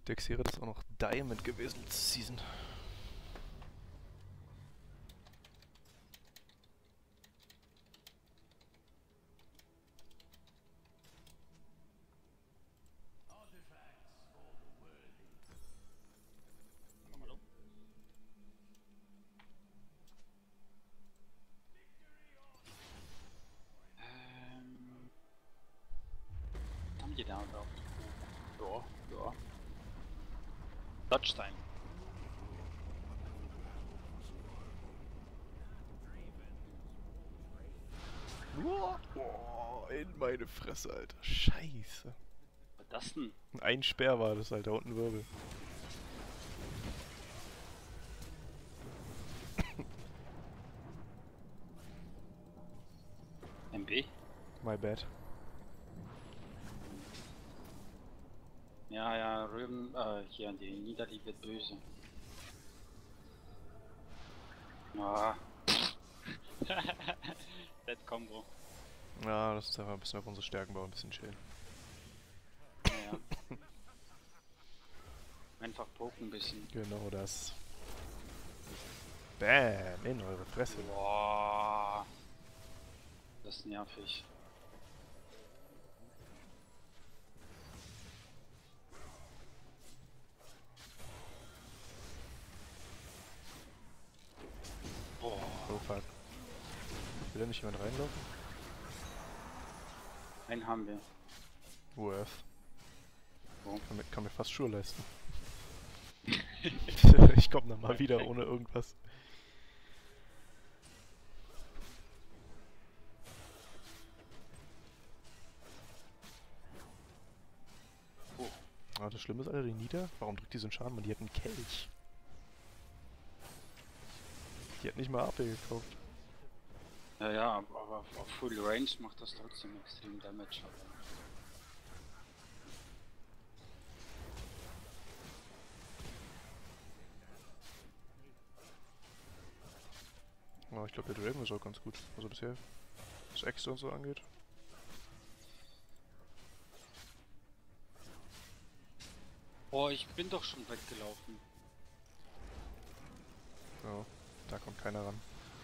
Dexira ist auch noch Diamond gewesen letzte Season. Hallo? Haben die da überhaupt? Ja, ja. Dodge Time. Boah, in meine Fresse, Alter. Scheiße. Was das denn? Ein Speer war das, Alter, und ein Wirbel. MB? My bad. Ja, ja, Röben, hier, die Niederli wird böse. Ah. Dead Combo. Ja, das ist einfach ein bisschen auf unsere Stärken bauen, ein bisschen chillen. Naja. Einfach poken ein bisschen. Genau das. Bam, in eure Fresse. Boah. Das ist nervig. Boah. Oh fuck. Will da nicht jemand reinlaufen? Einen haben wir. Worth. Wo? Kann mir fast Schuhe leisten. Ich komm dann mal wieder ohne irgendwas. Oh. Aber das Schlimme ist, Alter, die Nita, warum drückt die so einen Schaden? Man, die hat einen Kelch. Die hat nicht mal AP gekauft. Ja, ja, aber auf Full Range macht das trotzdem extrem Damage. Aber ich glaube, der Draven ist auch ganz gut. Also bisher, was Äxte und so angeht. Boah, ich bin doch schon weggelaufen. Ja, da kommt keiner ran.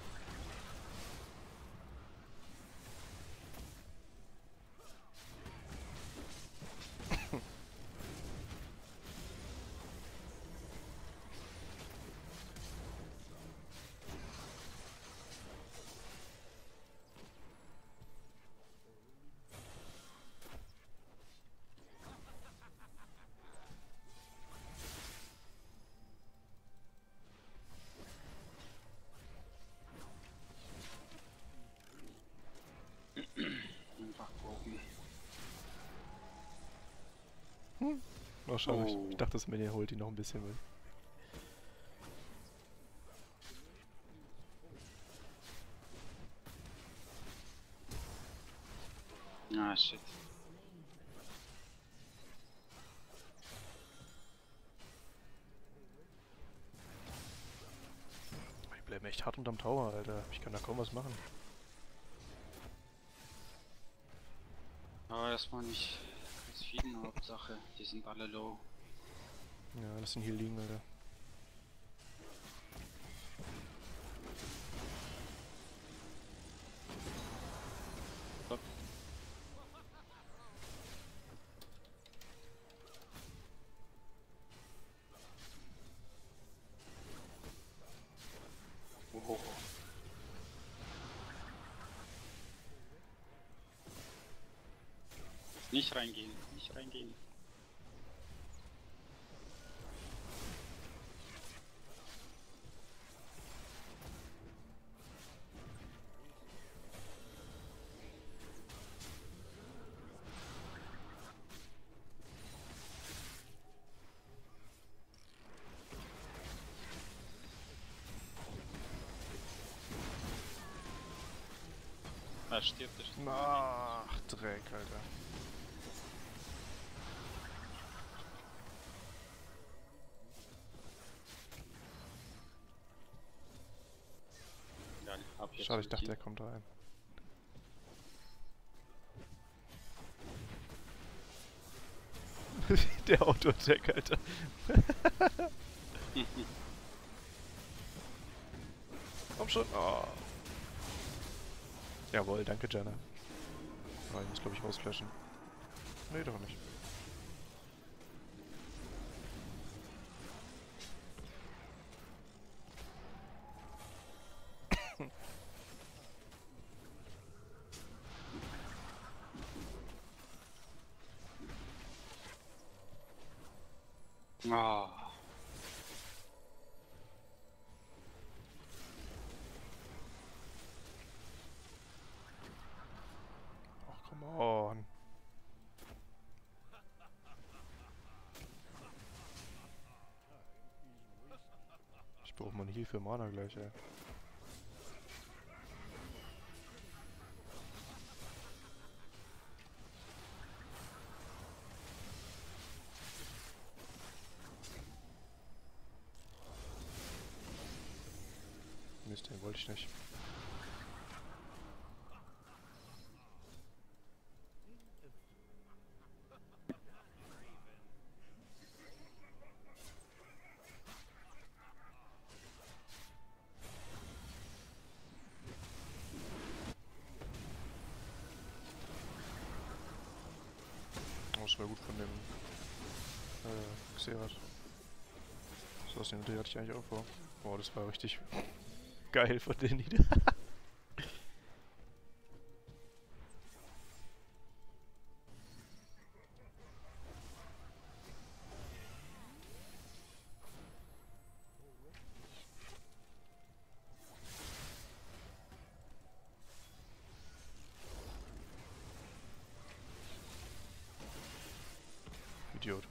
Einfach poken. Oh, schade. Oh. Ich dachte, das Minion holt ihn noch ein bisschen mit. Ah, shit. Ich bleibe echt hart unterm Tower, Alter. Ich kann da kaum was machen. Aber erstmal nicht ganz viel, Hauptsache. Die sind alle low. Ja, lass ihn hier liegen, Alter. Stopp. Oh. Nicht reingehen, nicht reingehen. Da stirbt er. Ach, Dreck, Alter. Egal, hab jetzt Schade, ich dachte, Ulti. der kommt rein. Der Auto-Attack, Alter. Komm schon. Oh. Jawohl, danke, Jenna. Oh, ich muss, glaube ich, rausflashen. Nee, doch nicht. Ah. Ach, come on. Ich brauche mal hier für Mana gleich, ey. Mist, den wollte ich nicht. Oh, das war gut von dem Xerath. So aus dem Idee hatte ich eigentlich auch vor. Boah, das war richtig geil von den Nieder. Idiot.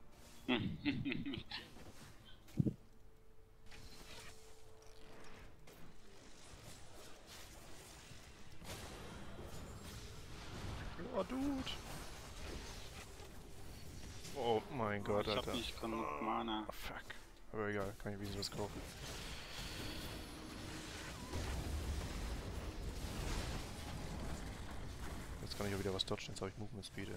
Oh, Dude. Oh mein Gott, Ich Alter. hab nicht genug Mana. Oh, fuck. Aber egal, kann ich wenigstens was kaufen. Jetzt kann ich auch wieder was dodgen, jetzt habe ich Movement Speed, ey.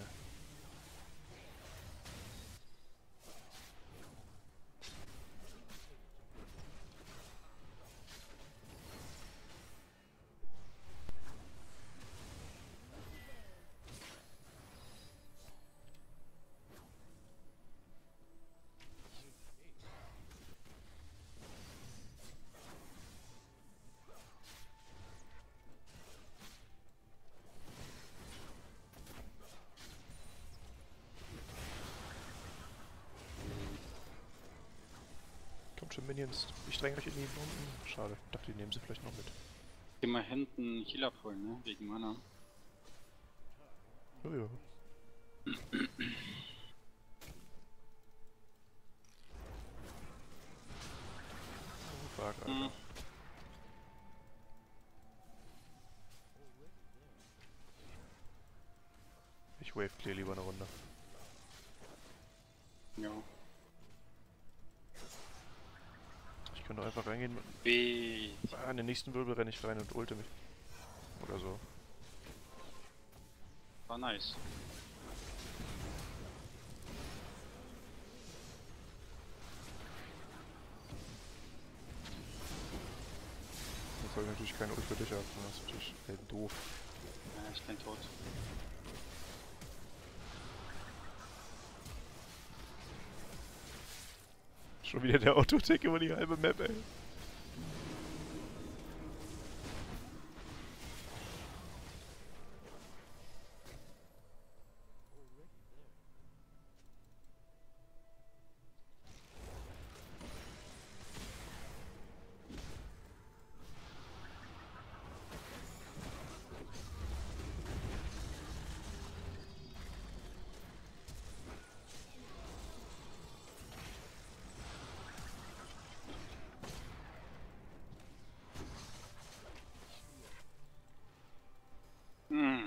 Kommt schon, Minions. Ich dränge euch in die unten. Schade. Ich dachte, die nehmen sie vielleicht noch mit. Geh mal hinten Heal abholen, ne? Wegen Mana. Jojo. Oh, fuck, Alter. Hm. Ich wave clear lieber eine Runde. Ja. Ich könnte einfach reingehen. B. In den nächsten Wirbel renne ich rein und ulte mich. Oder so. War nice. Jetzt habe ich natürlich keine Ult für dich haben. Das ist natürlich doof. Ja, ich bin tot. Schon wieder der Autotick über die halbe Map, ey. Hm.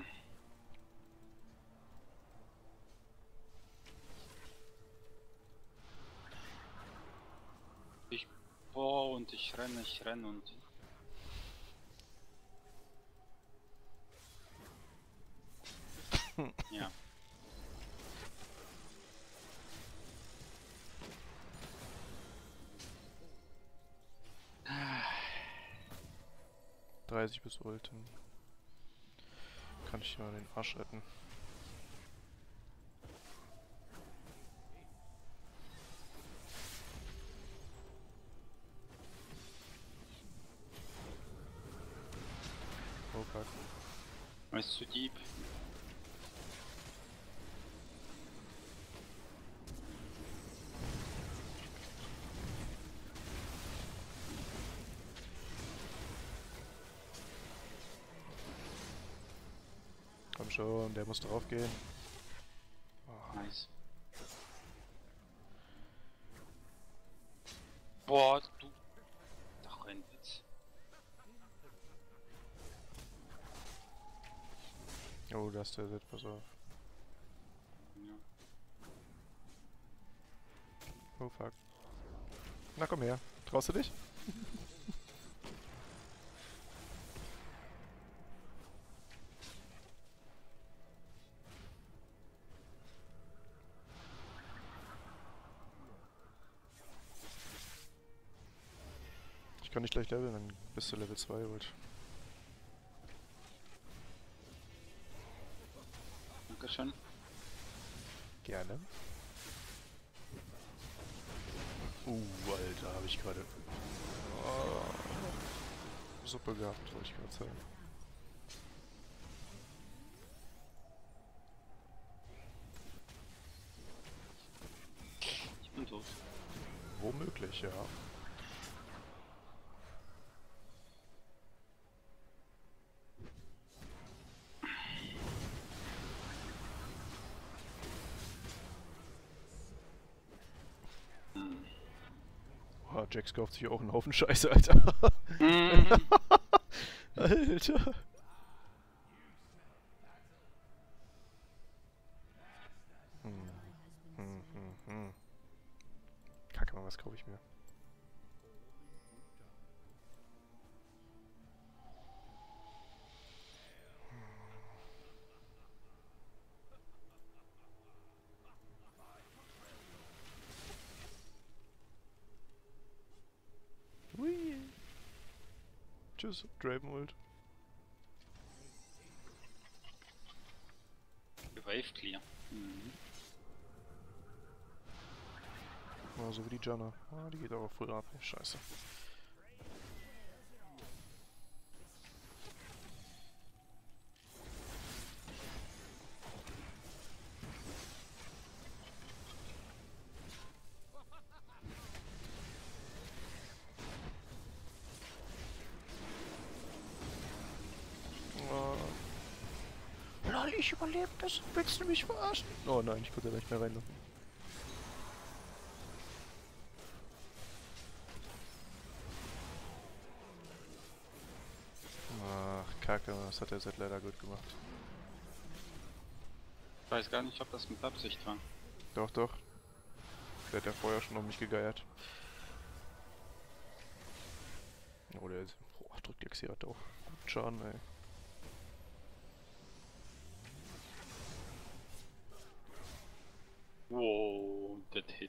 Und ich renne und... Ja. 30 bis Ult, dann kann ich mal den Arsch retten. Oh fuck. Ist zu deep. Komm schon, der muss drauf gehen. Oh. Nice. Boah, du. Doch ein Witz. Oh, das ist der Set, pass auf. Ja. Oh fuck. Na komm her, traust du dich? Ich kann nicht gleich leveln, dann bist du Level 2 Ult. Dankeschön. Gerne. Alter, habe ich gerade Suppe gehabt, wollte ich gerade sagen. Ich bin tot. Womöglich, ja. Oh, Jax kauft sich auch einen Haufen Scheiße, Alter. Alter. Kacke, mal, was kaufe ich mir? Hui. Tschüss, Draven-Ult. Wave clear. Ja, so wie die Janna. Ah, die geht aber voll ab. Scheiße. Lol, ich überlebe das. Willst du mich verarschen? Oh nein, ich konnte da nicht mehr reinlaufen. Ach, Kacke, das hat der Set leider gut gemacht. Ich weiß gar nicht, ob das mit Absicht war. Doch, doch. Der hat ja vorher schon um mich gegeiert. Oh, der drückt der Xerath auch. Gut Schaden, ey. Wow, that hit.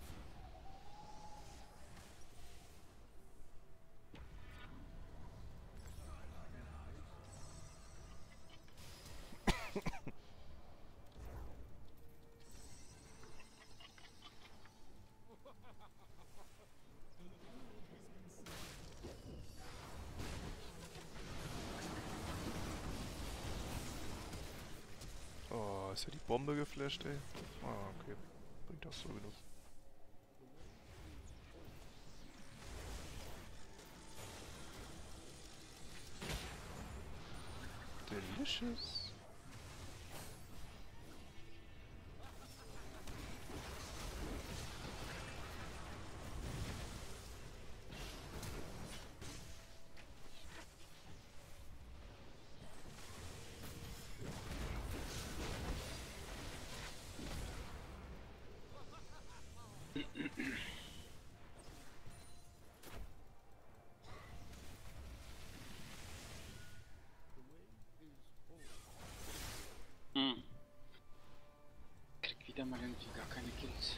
Oh, ist ja die Bombe geflasht, ey. Ah, okay. Bringt auch so genug. Delicious. Krieg wieder mal irgendwie gar keine Kills.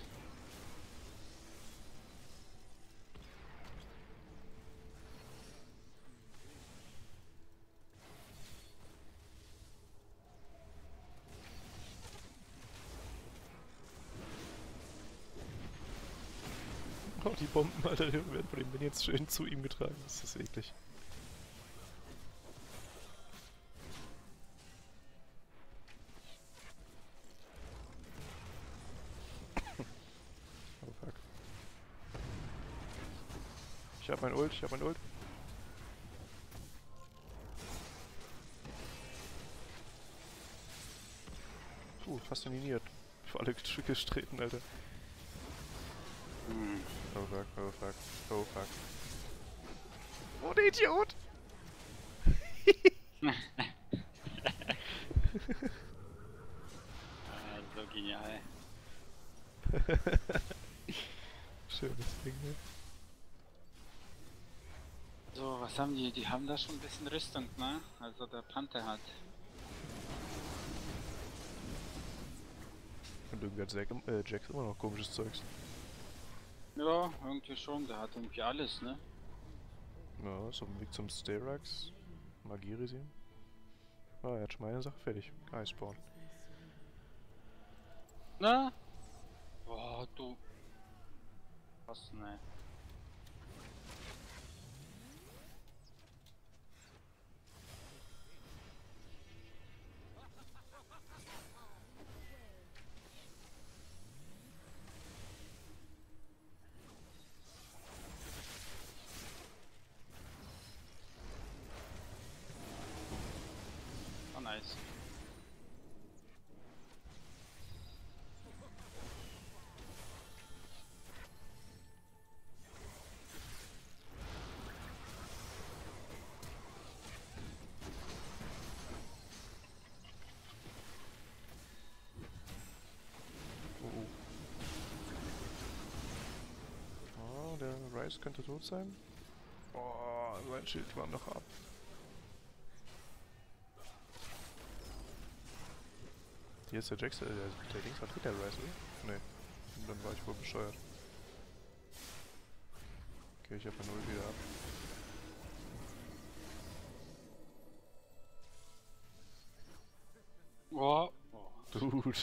Oh, die Bomben, Alter, die werden von den Minions schön zu ihm getragen. Das ist eklig. Oh fuck. Ich hab mein Ult, ich hab mein Ult. Puh, fast eliminiert. Vor alle Stücke gestreten, Alter. Oh fuck, oh fuck, oh fuck. Oh, der Idiot! So genial. Schönes Ding, ne? So, was haben die? Die haben da schon ein bisschen Rüstung, ne? Also der Panther hat. Und irgendwie hat Jax immer noch komisches Zeugs. Ja, irgendwie schon. Der hat irgendwie alles, ne? Ja, so ein Weg zum Sterax. Magie risieren. Ah, er hat schon meine Sache fertig. Iceborne. Na? Boah, du. Was, ne? Oh, nice. Oh, der Ryze könnte tot sein. Oh, sein Schild war noch ab. Hier ist der Jax, der Dings hat der Ryze, oder? Nee. Und dann war ich wohl bescheuert. Okay, ich hab mein Null wieder ab. Oh. Oh. Dude.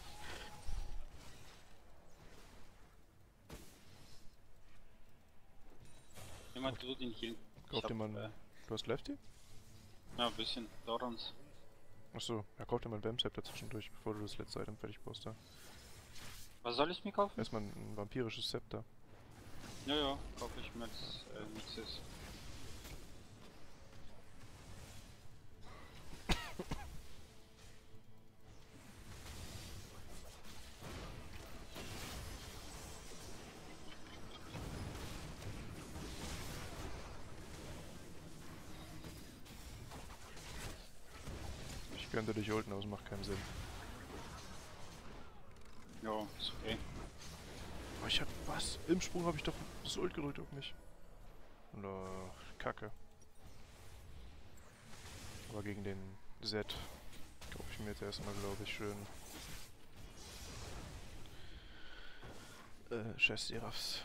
Jemand tut ihn hier. Kauf dir mal einen. Du hast Lefty? Ja, ein bisschen. Dorans. Achso, ja, kauf dir mal ein Bam-Set dazwischendurch, bevor du das letzte Item fertig baust da. Was soll ich mir kaufen? Erstmal ein vampirisches Scepter. Ja, kaufe ich mir jetzt Nixes. Ich könnte dich ulten, aber es macht keinen Sinn. Ja, ist okay. Oh, ich hab was? Im Sprung habe ich doch das Ult gedrückt auf mich. Oh, Kacke. Aber gegen den Z kaufe ich mir jetzt erstmal, glaube ich, schön. Chess Seraphs.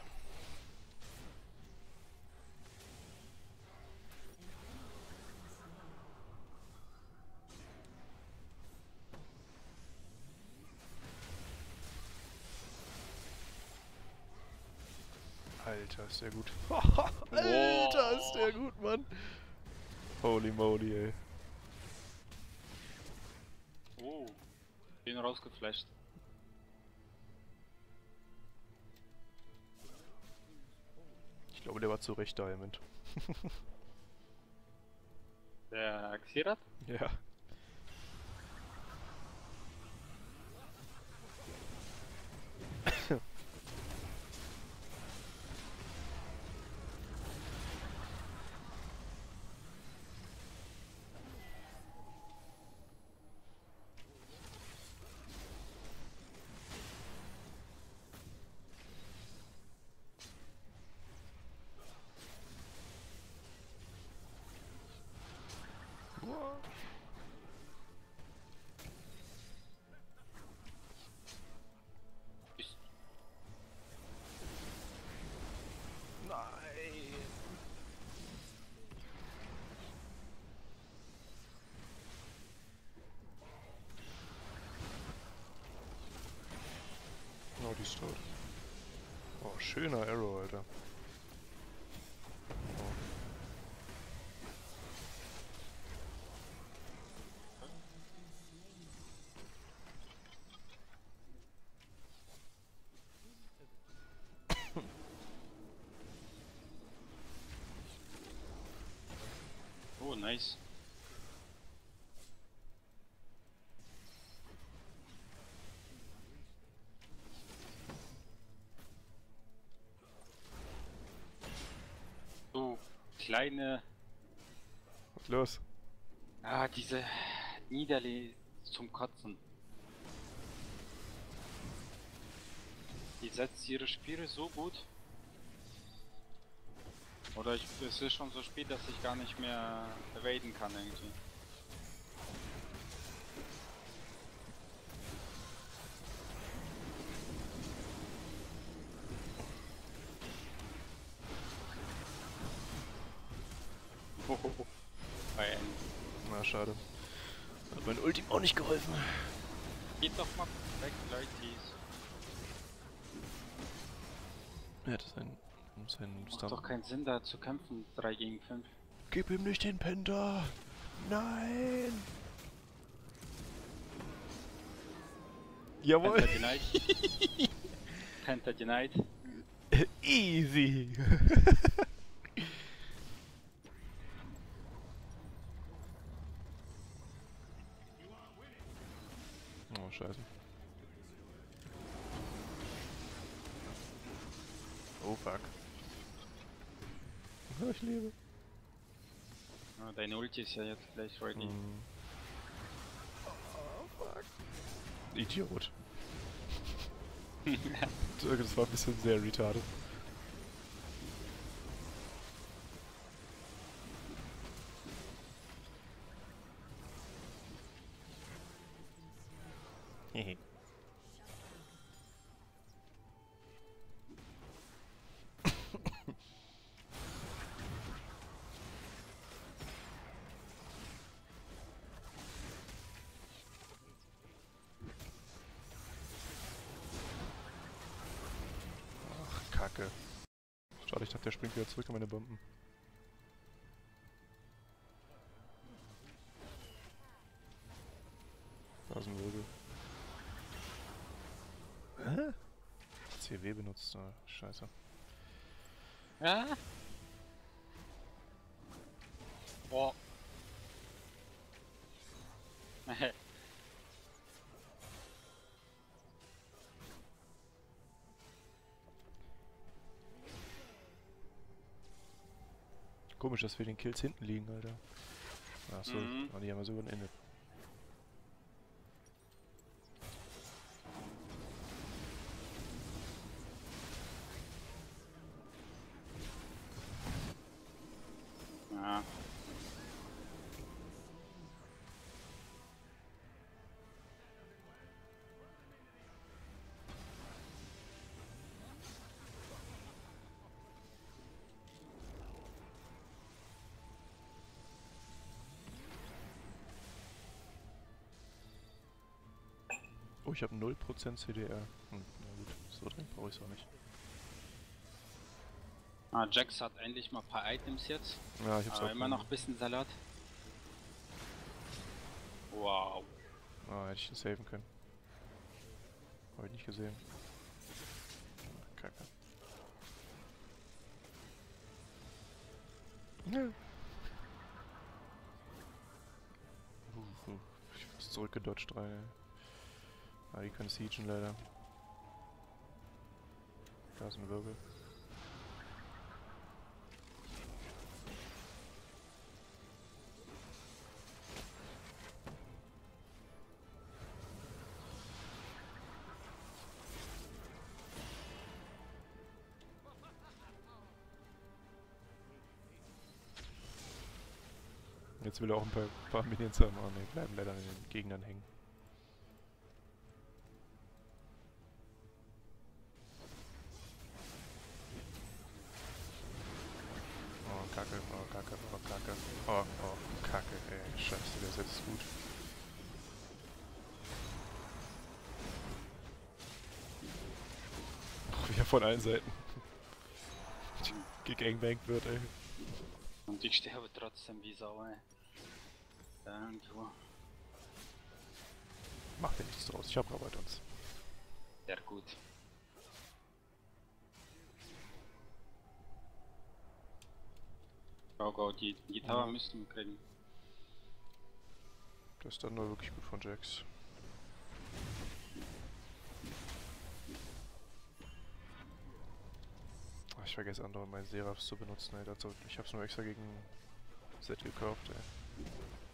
Alter, ist der gut. Alter, ist der gut, Mann. Holy moly, ey. Oh, bin rausgeflasht. Ich glaube, der war zu Recht Diamond. Der Xerath? Ja. Nein. Oh, die ist tot. Oh, schöner Arrow, Alter. Oh, nice. Du kleine... Was ist los? Ah, diese Niederle zum Kotzen. Die setzt ihre Spiele so gut. Oder es ist schon so spät, dass ich gar nicht mehr evaden kann irgendwie. Hohoho. Na, schade. Hat mein Ulti auch nicht geholfen. Geht doch mal weg, Leute. Er hat seinen Macht Stun. doch keinen Sinn da zu kämpfen, 3 gegen 5. Gib ihm nicht den Penta! Nein! Jawohl! Penta denied. Penta denied. Easy! Oh, scheiße. Oh, fuck. Ich lebe. Ah, deine Ulti ist ja jetzt gleich ready. Oh, fuck. Idiot. Das war ein bisschen sehr retarded. Hehe. Ach, Kacke. Schade, ich dachte, der springt wieder zurück in meine Bomben. Da ist ein Wirbel. Hä? CW benutzt, ah, scheiße. Ja? Oh. Komisch, dass wir den Kills hinten liegen, Alter. Achso, die haben wir sogar ein Ende. Ja. Oh, ich habe 0% CDR. Na gut, so dringend brauche ich es auch nicht. Ah, Jax hat endlich mal ein paar Items jetzt. Ja, ich hab's Aber auch. immer noch ein bisschen Salat. Wow. Ah, hätte ich das saven können. Habe ich nicht gesehen. Ach, Kacke. Ja. Ich muss zurückgedodged rein. Ah, die können siegen leider. Da ist ein Wirbel. Jetzt will er auch ein paar Minions haben. Oh ne, bleiben leider an den Gegnern hängen. Oh, Kacke, oh, Kacke, oh, Kacke. Oh, oh, Kacke, ey. Scheiße, der ist jetzt gut. Oh, wie er von allen Seiten gegangbankt wird, ey. Und ich sterbe trotzdem wie Sau, ey. Irgendwo. Macht dir nichts draus, ich hab Rabattons. Sehr gut. Go, go, die Gitarre müssen wir kriegen. Das ist dann nur wirklich gut von Jax. Ach, ich vergesse andauernd meinen Seraphs zu benutzen, ey. Ich hab's nur extra gegen Zed gekauft, ey.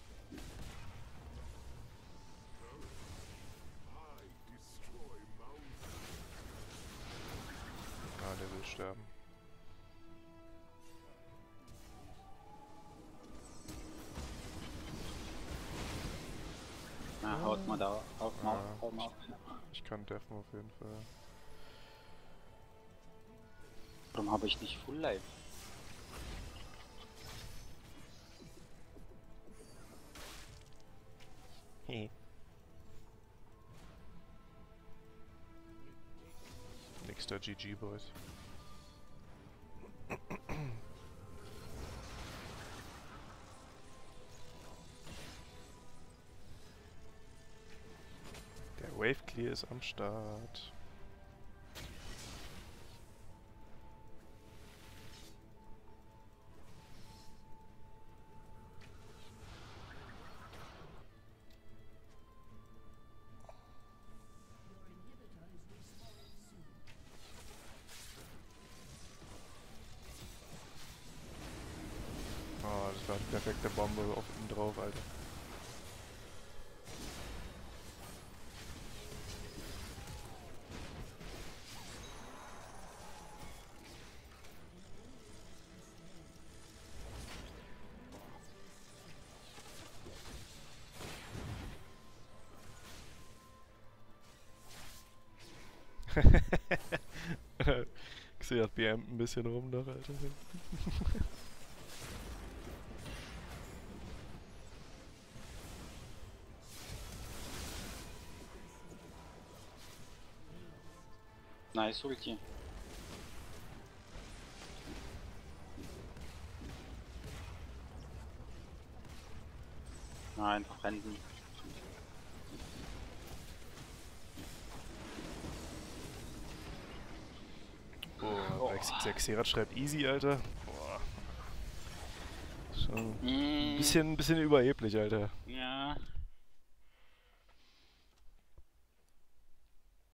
Ah, der will sterben. Na, haut mal da, haut mal, Ja. haut mal. Ich kann deffen auf jeden Fall. Warum habe ich nicht Full Life? Hehe. Nächster GG, Boys. Der Wave Clear ist am Start. Oh, das war die perfekte Bombe auf ihn drauf, Alter. Xerath BMt ein bisschen rum noch, Alter. Nice Ulti. Nein, verrennen. Boah, der Xerath schreibt easy, Alter. Boah. Schon ein bisschen überheblich, Alter. Ja,